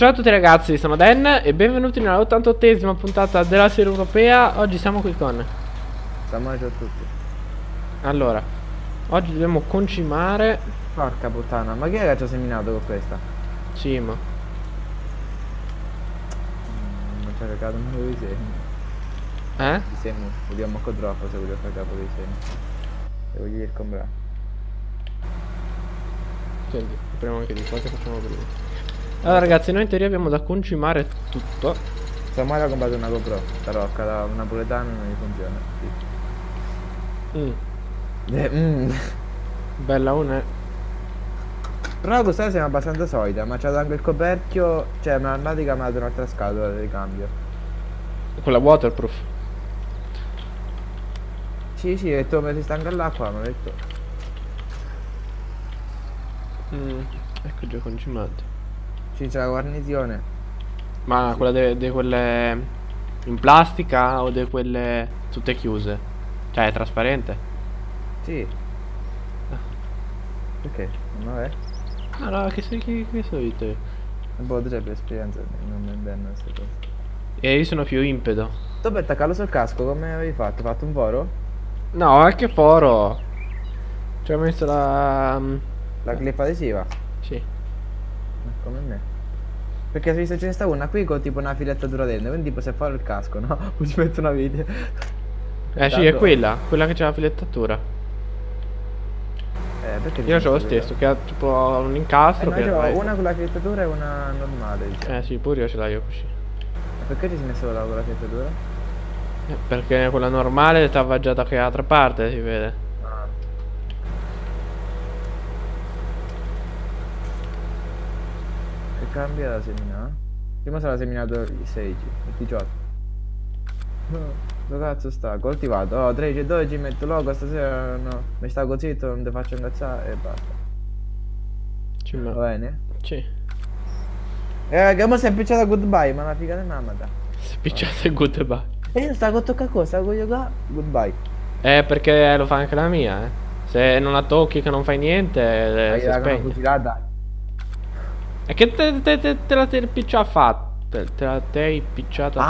Ciao a tutti ragazzi, sono Dan e benvenuti nella 88esima puntata della serie europea. Oggi siamo qui con... Samuele, ciao a tutti. Allora, oggi dobbiamo concimare... Porca puttana, ma chi è che ci ha seminato con questa? Cima. Non c'è cagato un po' di semi. Eh? Di semi, vediamo con troppo se voglio fare capo dei semi. Devo gli comprare. Senti, apriamo anche di qua che facciamo prima. Allora ragazzi, noi in teoria abbiamo da concimare tutto. Samuele ha comprato una GoPro, la rocca, da un napoletano non gli funziona. Sì. Bella una. Però questa siamo abbastanza solida, ma c'ha anche il coperchio, cioè una pratica mi ha dato un'altra scatola di ricambio. Quella waterproof. Sì, e tu metti stanca all'acqua, mi ha detto. Ecco già concimati. Sì, c'è la guarnizione. Ma quella di quelle in plastica o di quelle tutte chiuse? Cioè è trasparente? Sì. Perché? Non è? Ah no, che so io te. Un po' per esperienza, non mi bene queste cose. E io sono più impeto. Tu per attaccarlo sul casco, come avevi fatto? Hai fatto un foro? No, che foro. Ci ho messo la... La clip adesiva? Sì. Come me. Perché se ce ne sta una qui con tipo una filettatura dentro, quindi tipo se fare il casco, no? Poi ci metto una vite. Sì, è quella che c'ha la filettatura. Perché Io c'ho lo stesso, che ha tipo un incastro che... c'ho una con la filettatura e una normale, diciamo. Sì, pure io ce l'ho così. Perché ti sei messo la con la filettatura? Perché quella normale stava già da che altra parte, si vede. Ah. Che cambia la semina? Prima sarà seminato il 16, il 18. Dove cazzo sta? Coltivato. Oh, 13 e 12 metto logo, stasera no. Mi sta così, non ti faccio incazzare e basta. Va bene? Sì. Che mo si è picciata goodbye, ma la figa di mamma da. Si è picciata il goodbye. E io stavo a toccare cosa? Voglio qua, goodbye. Perché lo fa anche la mia, Se non la tocchi che non fai niente, si spegne. Fucilata. E che te la sei picciata fatta? Te la sei picciata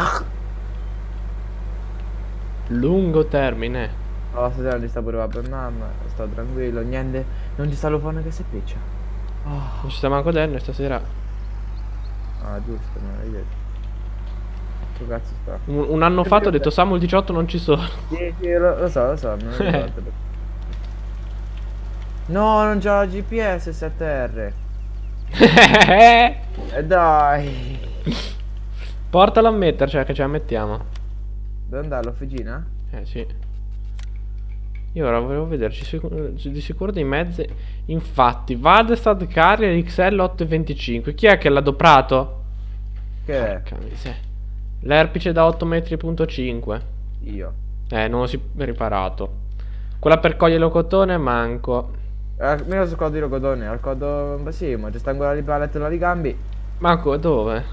lungo termine. Oh, stasera non ci sta pure per mamma, sto tranquillo, niente, non ci sta l'ufone che si piccia. Non ci sta manco Danny stasera. Ah, giusto, non hai detto. Che cazzo sta? Un anno fa ho detto Samuel 18 non ci sono. Sì, lo so, non mi ricordo. No, non c'è la GPS 7R. Dai. Portalo a metterci, che ce la mettiamo. Dove andare all'officina? Sì. Io ora volevo vederci di sicuro dei mezzi. Infatti, Vadestad Carrier XL 825. Chi è che l'ha adoprato? Che è? L'erpice da 8 metri.5. Io. Non si è riparato. Quella per cogliere il cotone manco. Meno sul codo di locodone, al codo sì, ma c'è sta ancora la paletta della ricambi. Manco dove?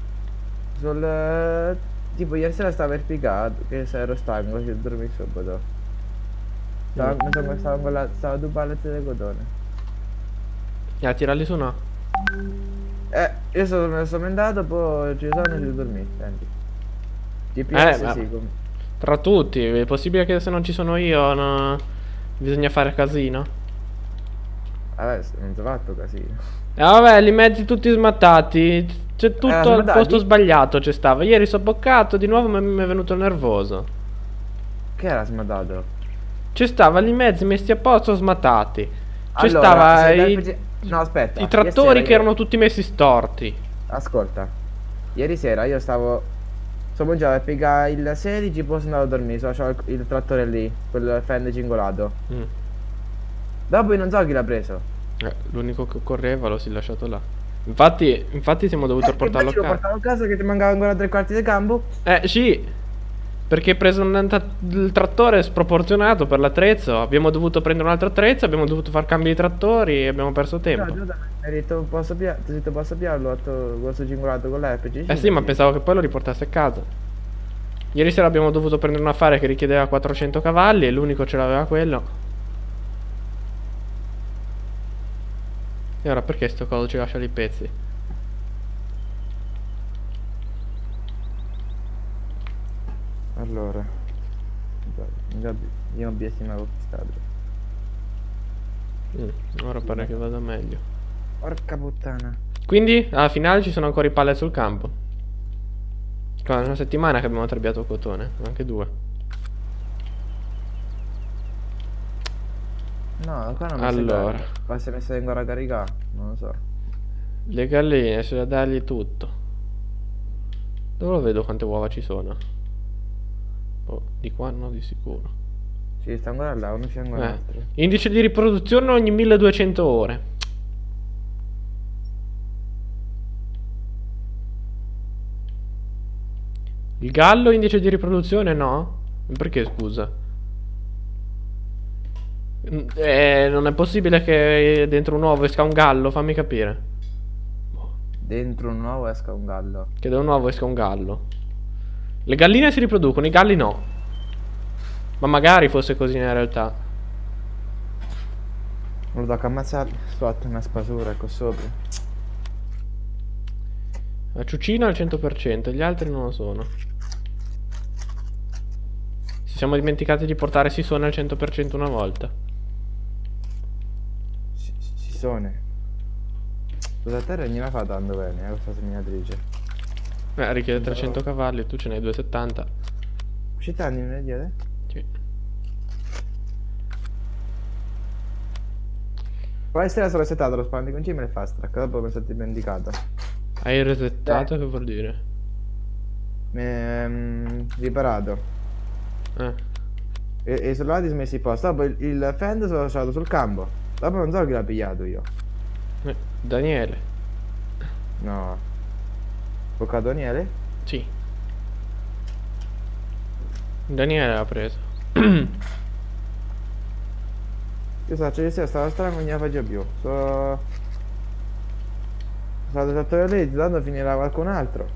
Sul tipo ieri sera stava verpicato, che se ero stanco, così ho dormito subito. Stava due palette di cotone. Tirarli su no? Io sono andato, poi ci sono e ci dormito, senti. GPS sì, tra tutti, è possibile che se non ci sono io bisogna fare casino? Vabbè, non si è fatto casino. Vabbè, li mezzi tutti smattati. C'è tutto al posto sbagliato, c'è stava. Ieri sono boccato, di nuovo mi è venuto nervoso. Che era smattato? C'è stava li mezzi messi a posto smattati. C'è Allora, stava no, aspetta. i trattori che erano tutti messi storti. Ascolta. Ieri sera io sono mangiato a piegare il 16, poi sono andato a dormire. C'ho il trattore lì, quel fende cingolato. Dopo non so chi l'ha preso. L'unico che correva lo si è lasciato là. Infatti siamo dovuti portarlo a casa. Portavo a casa che ti mancava ancora 3/4 di campo. Sì. Perché hai preso il trattore sproporzionato per l'attrezzo. Abbiamo dovuto prendere un altro attrezzo. Abbiamo dovuto far cambi di trattori e abbiamo perso tempo. No, hai detto posso piarlo questo cingolato con l'erpice? Sì, ma pensavo che poi lo riportassi a casa. Ieri sera abbiamo dovuto prendere un affare che richiedeva 400 cavalli e l'unico ce l'aveva quello. E ora perché sto coso ci lascia lì i pezzi? Allora. Io obiettivo avevo conquistato. Ora pare che vada meglio. Porca puttana. Quindi alla finale ci sono ancora i pallet sul campo. Qua è una settimana che abbiamo trebbiato cotone, anche 2. No, qua non mi Allora, qua si è messa ancora a caricare, non lo so. le galline, c'è da dargli tutto. Dove lo vedo quante uova ci sono? Oh, di qua no, di sicuro. Sì, sta ancora là, uno fianco all'altro. Indice di riproduzione ogni 1200 ore. Il gallo indice di riproduzione no? Perché scusa? Non è possibile che dentro un uovo esca un gallo, fammi capire. Dentro un uovo esca un gallo. Che da un uovo esca un gallo. Le galline si riproducono, i galli no. Ma magari fosse così nella realtà. Lo tocca ammazzare, sotto una spasura, ecco sopra. La ciucina al 100%, gli altri non lo sono. Ci siamo dimenticati di portare Sisone al 100% una volta. Sisone. Questa terra non la fa tanto bene, questa seminatrice. Richiede 300 cavalli e tu ce n'hai 270. Uscita anni ne chiede? Sì. Può essere solo resettato lo spawn di concime e fast track, dopo mi sono dimenticato. Hai resettato? Che vuol dire? Riparato. E i soldati smessi in posto. Dopo il fend sono lasciato sul campo. Dopo non so chi l'ha pigliato io. Daniele. No. Toccato Daniele? Sì. Daniele l'ha preso. Io so, c'è stava strana, non gliela faccio più. Sono stato trattore lì, tanto finirà qualcun altro.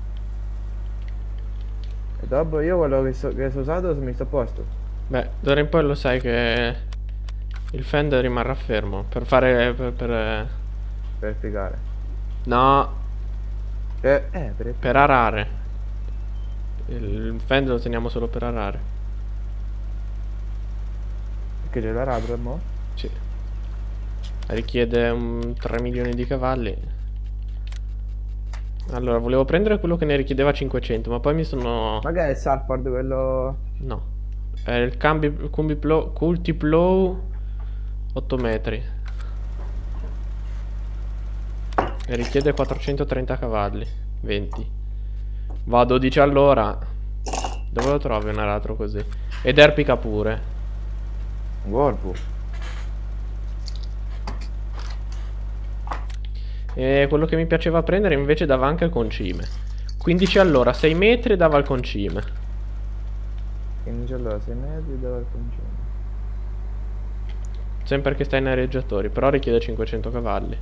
E dopo io quello che sono usato mi sto a posto. Beh, d'ora in poi lo sai che il fender rimarrà fermo per fare Per spiegare. No, per arare. Il fender lo teniamo solo per arare. Che c'è l'aratro, mo? Sì. Richiede 3 milioni di cavalli. Allora, volevo prendere quello che ne richiedeva 500, ma poi mi sono... Magari è il Salford quello... No. È il Cultiplow 8 metri. E richiede 430 cavalli. 20. Va a 12 all'ora. Dove lo trovi un aratro così? Ed erpica pure. Un corpo. E quello che mi piaceva prendere invece dava anche il concime. 15 all'ora, 6 metri dava il concime. 15 all'ora, 6 metri dava il concime. Sempre che stai nei areggiatori, però richiede 500 cavalli.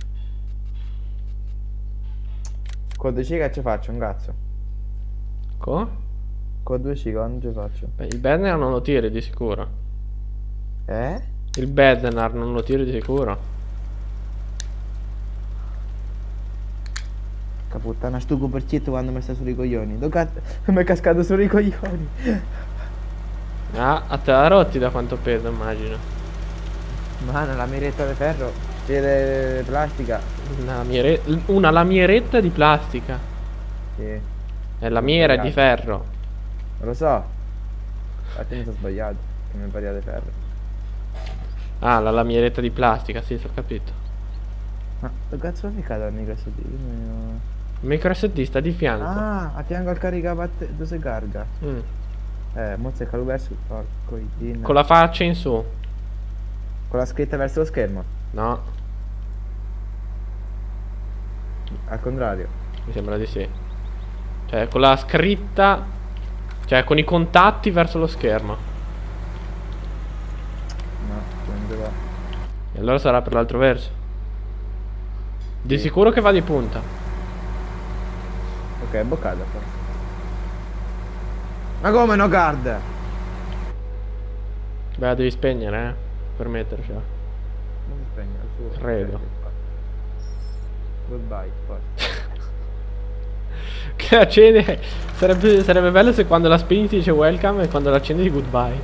Con 2 C che ci faccio? Un cazzo. Con 2 C non ci faccio. Beh, il Bednar non lo tiri di sicuro. Il Bednar non lo tiri di sicuro. Caputtana, sto coperchietto quando mi sta sui coglioni. Mi è cascato sui coglioni. Ah, a te la rotti da quanto pesa, immagino. Mano, la miretta di ferro. Di plastica. Una lamieretta di plastica. Sì. E la mira è di ferro. Non lo so. Infatti mi sono sbagliato. Che mi paria di ferro. Ah, la lamieretta di plastica, sì, ho capito. Ma dove cazzo ho ficcato il micro SD? Il micro SD sta di fianco. Ah, a fianco al caricabatte dove si carica. Mozza è verso. Porco idino. Con la faccia in su. Con la scritta verso lo schermo. No. Al contrario. Mi sembra di sì. Cioè, con la scritta. Cioè, con i contatti verso lo schermo. No, non si va. E allora sarà per l'altro verso. Di sicuro che va di punta. Ok, boccata forse. Ma come no guard? Beh, la devi spegnere, per mettercela. Non si spegne il suo. Credo. Goodbye, forse. Che accende Sarebbe bello se quando la spegni ti dice welcome e quando la accendi goodbye.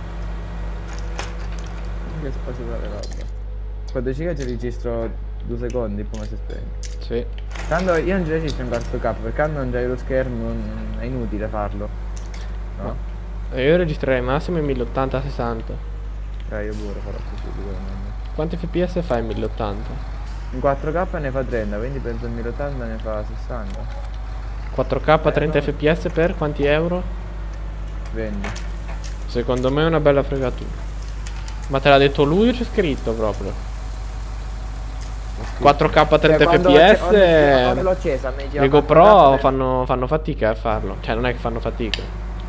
Che spaziale roba. Quando ci registro 2 secondi, poi si spegne. Sì. Tanto io non ci registro in 4K perché quando non c'hai lo schermo è inutile farlo. No? Io registrerei massimo in 1080-60. Io pure farò così sicuramente. Quanti fps fai in 1080? In 4K ne fa 30, quindi penso in 1080 ne fa 60. 4K 30 fps per quanti euro? 20. Secondo me è una bella fregatura. Ma te l'ha detto lui o c'è scritto proprio? 4K 30 fps l'ho accesa, le GoPro fanno fatica a farlo. Cioè non è che fanno fatica.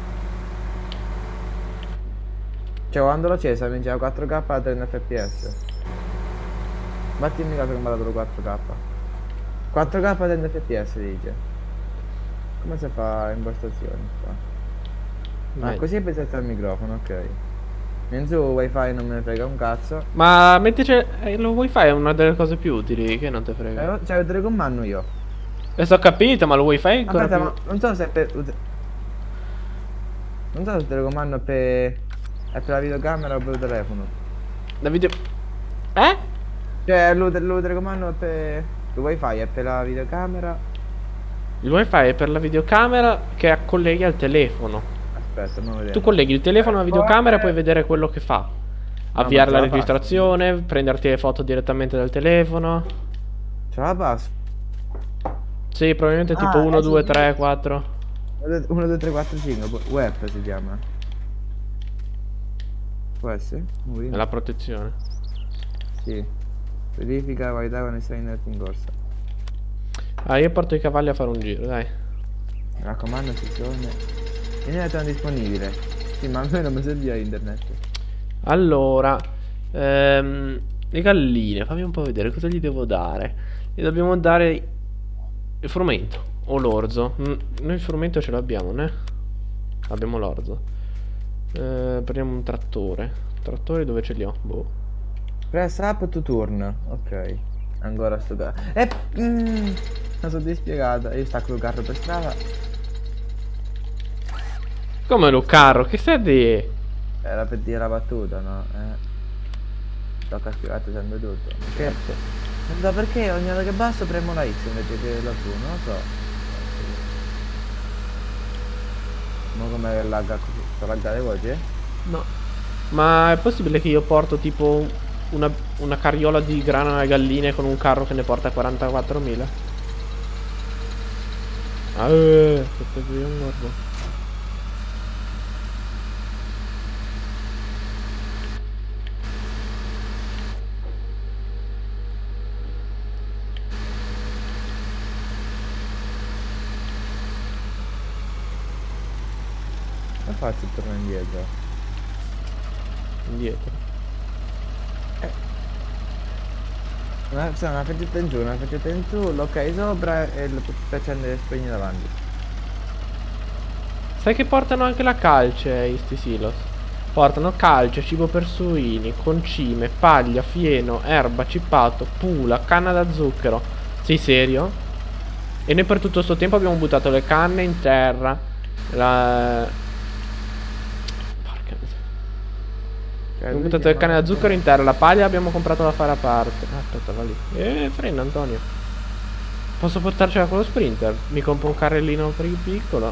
Cioè quando l'ho accesa mi diceva 4K a 30 fps. Batti in caso che mi ha dato lo 4K. 4K a 30 fps dice. Come si fa impostazioni qua? Ah, così è pensato al microfono, ok. In su wifi non me ne frega un cazzo. Ma mettici lo wifi è una delle cose più utili che non te frega. C'è il telecomando io. Adesso ho capito, ma lo wifi è ancora aspetta, più... ma non so se è per... Non so se il telecomando è per la videocamera o per il telefono. La video... Eh? Cioè lo telecomando è per... Il wifi è per la videocamera. Il wifi è per la videocamera che colleghi al telefono. Aspetta, non vedo. Tu colleghi il telefono alla videocamera e puoi vedere quello che fa. Avviare la registrazione, prenderti le foto direttamente dal telefono. Ce la passo? Sì, probabilmente tipo 1, 2, 3, 4. 1, 2, 3, 4, 5. Web si chiama. Può essere? È la protezione. Sì. Verifica qualità connessione internet in corsa. Ah, io porto i cavalli a fare un giro, dai. Mi raccomando, sessione. Internet non disponibile. Sì, ma a me non mi serviva internet. Allora, le galline, fammi un po' vedere cosa gli devo dare. Gli dobbiamo dare il frumento o l'orzo. Noi il frumento ce l'abbiamo, né? Abbiamo l'orzo. Prendiamo un trattore. Trattori dove ce li ho? Boh. Press up to turn. Ok. Ancora sto carro. Non sono dispiegata. Io stacco il carro per strada. Come lo carro? Che stai di? Era per dire la battuta, no? Tocca spiegare sempre tutto. Perché? Non so perché ogni volta che basso premo la X invece che la Q, non lo so. Ma come lagga così? Sto laggate voci? No. Ma è possibile che io porto tipo una carriola di grano alle galline con un carro che ne porta 44.000? Aspetta qui un guardo. Come faccio a tornare indietro? Indietro. Una faccetta in giù, una faccetta in su, l'ok sopra e lo potete accendere e spegnere davanti. Sai che portano anche la calce sti silos? Portano calce, cibo per suini, concime, paglia, fieno, erba, cippato, pula, canna da zucchero. Sei serio? E noi per tutto sto tempo abbiamo buttato le canne in terra. Abbiamo buttato le canne da zucchero in terra. La paglia abbiamo comprato da fare a parte. Aspetta, va lì. Frena Antonio. Posso portarcela con lo sprinter? Mi compro un carrellino piccolo.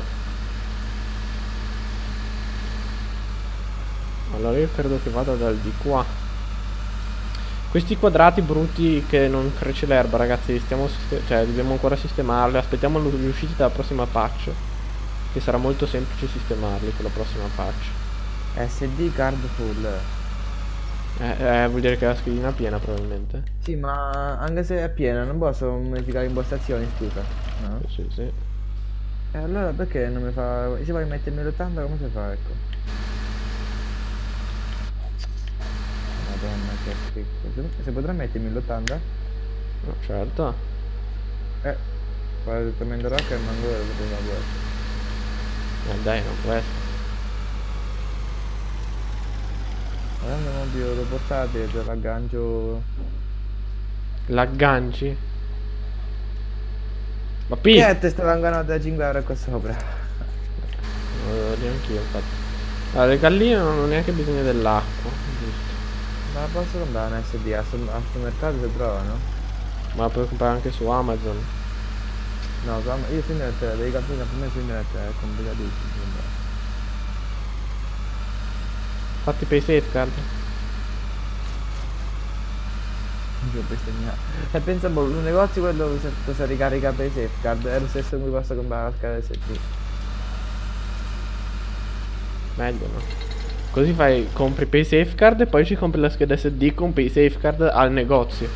Allora io credo che vada dal di qua. Questi quadrati brutti che non cresce l'erba, ragazzi, cioè dobbiamo ancora sistemarli. Aspettiamo l'uscita della prossima patch, che sarà molto semplice sistemarli con la prossima patch. SD card full. Vuol dire che è la schedina piena probabilmente. Sì, ma anche se è piena non posso modificare impostazioni, scusa. No? Sì, sì. Allora perché non mi fa... Se vuoi mettere 1080 come si fa, ecco. Madonna che schifo. Se potrà mettere 1080? No, certo. Guarda direttamente rocca e manco lo poteva essere. Dai, non può essere. Guardando il mobile portatile, te l'aggancio. L'agganci? Ma Che te sta vengono da 5 euro qua sopra? neanch'io infatti. Allora, le galline non hanno neanche bisogno dell'acqua, giusto. Ma la posso comprare un SD al supermercato se trovano? Ma la puoi comprare anche su Amazon. No, io su internet, devi capire per me su internet è complicatissimo. Fatti pay safeguard. E pensavo un negozio quello che si ricarica per safeguard è lo stesso in cui posso comprare la scheda SD. Meglio no. Così fai, compri pay safeguard e poi ci compri la scheda SD con pay safeguard al negozio.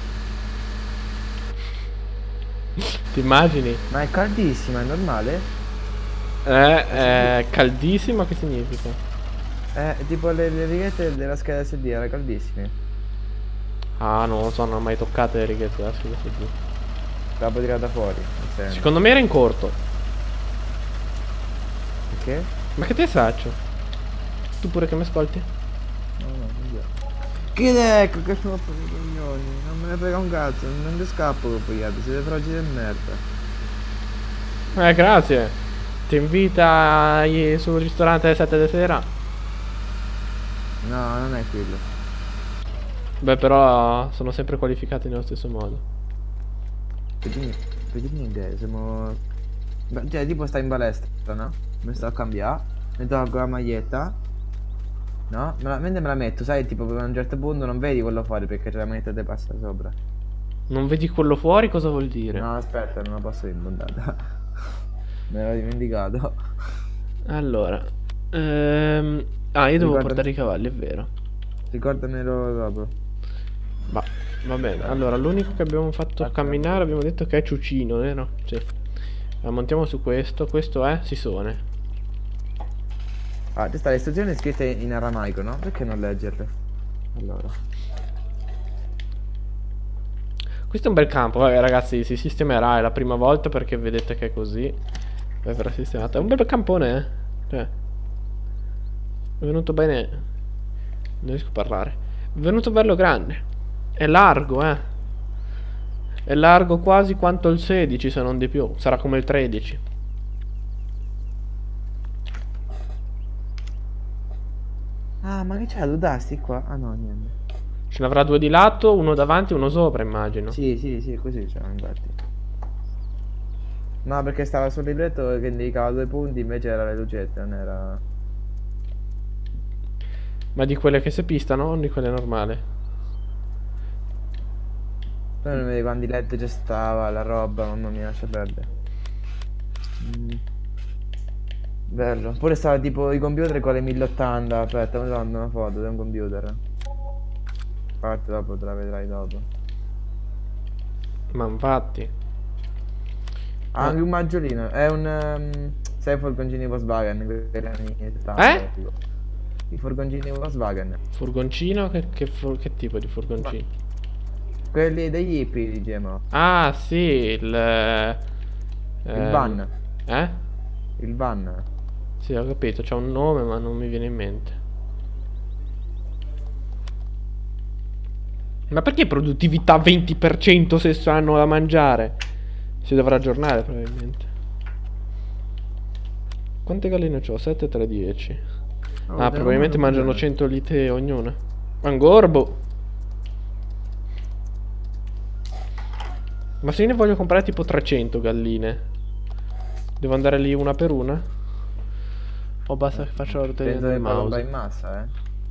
Ti immagini? Ma è caldissima, è normale? È caldissima, che significa? Tipo le righette della scheda SD erano caldissime. Ah, non lo so, non ho mai toccato le righette della scheda SD. L'avevo tirata fuori. Secondo me era in corto. Perché? Ma che te saccio? Tu pure che mi ascolti? No, che ecco che sono per i coglioni. Non me ne frega un cazzo, non mi scappo cogliate, siete fragili di merda. Grazie. Ti invita sul ristorante alle 7 di sera? No, non è quello. Beh, però sono sempre qualificati nello stesso modo. Vedi idea, siamo... Cioè, tipo stai in palestra, no? Mi sto a cambiare, mi tolgo la maglietta, no? Mentre me la metto, sai, tipo a un certo punto non vedi quello fuori perché c'è la maglietta che passa sopra. Non vedi quello fuori? Cosa vuol dire? No, aspetta, non la posso dire in puntata. Me l'ho dimenticato. Allora, io devo portare i cavalli, è vero. Ricordamelo dopo. Va bene, allora l'unico che abbiamo fatto camminare abbiamo detto che è Ciucino, vero? Sì. La montiamo su questo è Sisone. Ah, questa le istruzioni scritte in aramaico, no? Perché non leggerle? Allora. Questo è un bel campo, vabbè ragazzi, si sistemerà, è la prima volta perché vedete che è così. Poi verrà sistemato. È un bel campone, Cioè, è venuto bene. Non riesco a parlare. È venuto bello grande. È largo, È largo quasi quanto il 16, se non di più. Sarà come il 13. Ah, ma che c'ha due tasti qua? Ah no, niente. Ce ne avrà due di lato, uno davanti e uno sopra, immagino. Sì, così c'è, infatti. No, perché stava sul libretto che indicava 2 punti, invece era le lucette, non era... Ma di quelle che si pistano o di quelle normali? Poi non vedi quanti LED c'è stava, la roba, mamma mia, lascia perdere. Bello. Pure stava tipo i computer con le 1080. Aspetta, mi mando una foto di un computer. Parte dopo, te la vedrai dopo. Ma infatti. Anche un maggiolino. È un... sai i furgoncini Volkswagen? Quelli anni 70, tipo. I furgoncini Volkswagen. Furgoncino? Che tipo di furgoncino? Quelli degli hippie, diciamo. Ah, sì, il van. Il van. Sì, ho capito, c'ha un nome ma non mi viene in mente. Ma perché produttività 20% se sanno da mangiare? Si dovrà aggiornare probabilmente. Quante galline ho? 7, 3, 10. Ah, probabilmente mangiano 100 litri ognuna. Mangorbo. Ma se io ne voglio comprare tipo 300 galline, devo andare lì una per una? O basta che faccio la rotazione del mouse? Comprare in massa,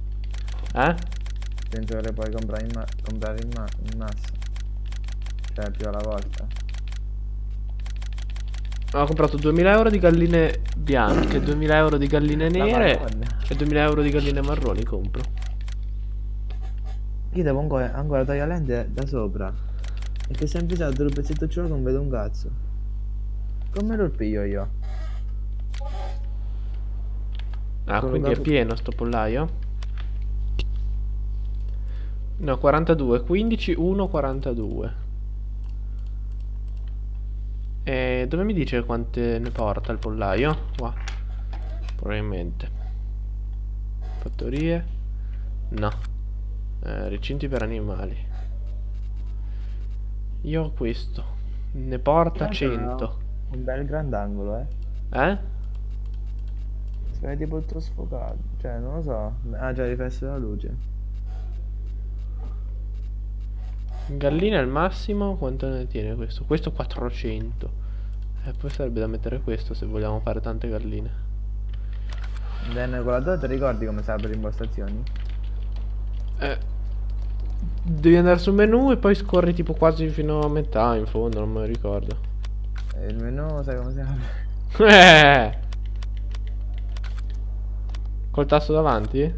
Penso che le puoi comprare in massa. Cioè più alla volta. Ho comprato 2000 euro di galline bianche, 2000 euro di galline nere e 2000 euro di galline marroni compro. Io devo ancora togliere la lente da sopra. Perché sempre stato il pezzetto ciò non vedo un cazzo. Come lo piglio io? Ah, quindi è pieno sto pollaio? No, 42, 15, 1, 42. E dove mi dice quante ne porta il pollaio? Qua. Probabilmente. Fattorie. No. Recinti per animali. Io ho questo. Ne porta 100. Un bel grandangolo, Si vede tipo tutto sfocato. Cioè, non lo so. Ah, già, riflesso della luce. Gallina al massimo, quanto ne tiene questo? Questo 400. Poi sarebbe da mettere questo se vogliamo fare tante galline. Nel regolatore ti ricordi come sa per le impostazioni? Devi andare sul menu e poi scorri tipo quasi fino a metà in fondo, non me lo ricordo. Il menu sai come si apre? Col tasto davanti?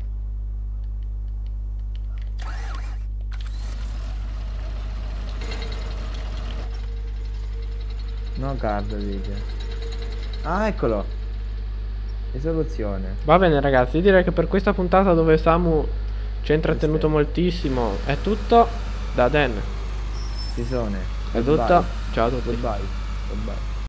No card dice. Ah, eccolo. Risoluzione. Va bene ragazzi, io direi che per questa puntata dove Samu ci ha intrattenuto moltissimo è tutto. Da Dan Sisone. è tutto. Ciao a tutti. Goodbye. Goodbye.